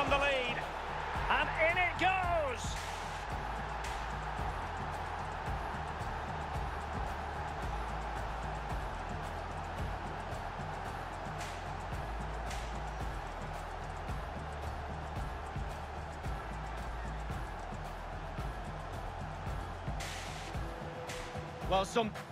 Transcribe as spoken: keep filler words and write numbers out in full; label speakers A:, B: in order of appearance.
A: them the lead. And in it goes! Well, some...